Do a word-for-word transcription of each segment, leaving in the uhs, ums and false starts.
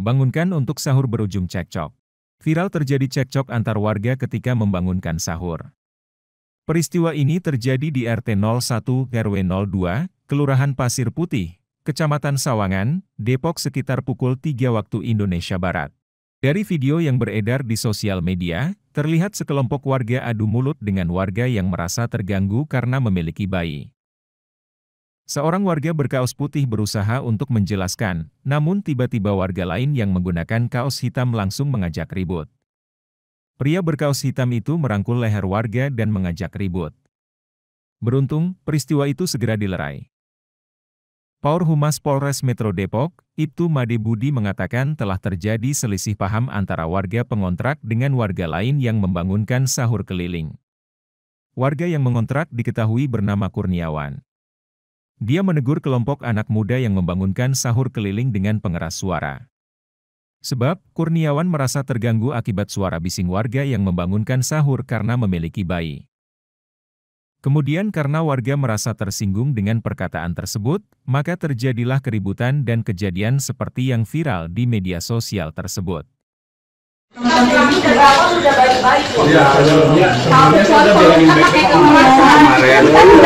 bangunkan untuk sahur berujung cekcok. Viral terjadi cekcok antar warga ketika membangunkan sahur. Peristiwa ini terjadi di R T nol satu R W nol dua, Kelurahan Pasir Putih, Kecamatan Sawangan, Depok sekitar pukul tiga waktu Indonesia Barat. Dari video yang beredar di sosial media, terlihat sekelompok warga adu mulut dengan warga yang merasa terganggu karena memiliki bayi. Seorang warga berkaos putih berusaha untuk menjelaskan, namun tiba-tiba warga lain yang menggunakan kaos hitam langsung mengajak ribut. Pria berkaos hitam itu merangkul leher warga dan mengajak ribut. Beruntung, peristiwa itu segera dilerai. Paur Humas Polres Metro Depok, Ibtu Made Budi mengatakan telah terjadi selisih paham antara warga pengontrak dengan warga lain yang membangunkan sahur keliling. Warga yang mengontrak diketahui bernama Kurniawan. Dia menegur kelompok anak muda yang membangunkan sahur keliling dengan pengeras suara. Sebab, Kurniawan merasa terganggu akibat suara bising warga yang membangunkan sahur karena memiliki bayi. Kemudian karena warga merasa tersinggung dengan perkataan tersebut, maka terjadilah keributan dan kejadian seperti yang viral di media sosial tersebut. Kami dari awal sudah baik-baik kok. Iya, sebelumnya sudah bilangin baik-baik kemarin.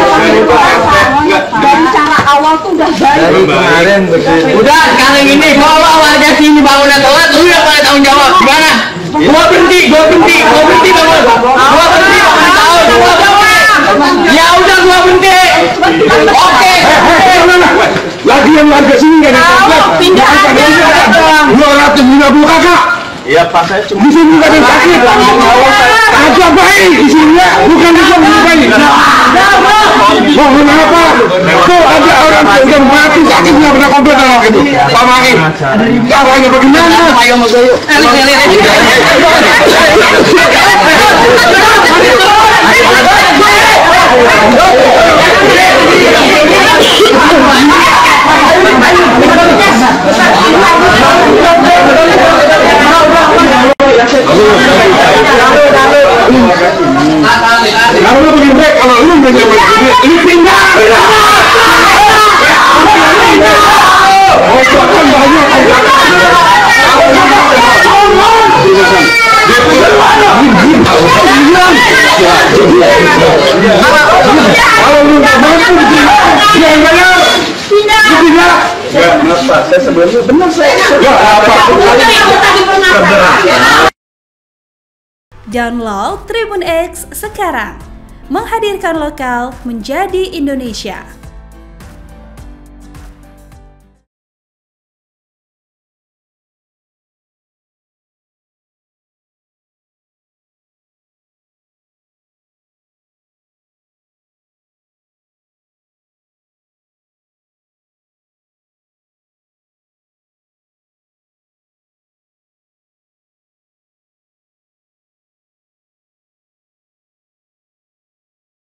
Dari cara awal tuh udah baik. Kemarin udah sekarang ini kalau warga sini bangunnya telat, lu yang paling tanggung jawab. Gimana? Gua berhenti, gua berhenti, gua berhenti bangun. Gua berhenti, gua tahu, gua berhenti. Ya udah gua berhenti. Oke. Lagi yang warga sini nggak ada tempat. Pindah aja. dua ratus lima puluh kakak. Iya Pak, saya cuma di sini nggak ada yang sakit. Ada bayi di sini ya, bukan di sana bayi. Mohon apa? Tuh ada orang yang udah mati sakitnya pernah komplit kalau gitu. Pak Maki, caranya bagaimana? ayo mau gue yuk. Kalau lu begini baik, kalau lu udah nyampe sini, ini pindah. Oh, kan banyak. Kalau lu nggak mampu jangan bayar. Pindah. Ya, kenapa? Saya sebelumnya benar saya. Ya, apa? Download Tribun X sekarang, menghadirkan lokal menjadi Indonesia.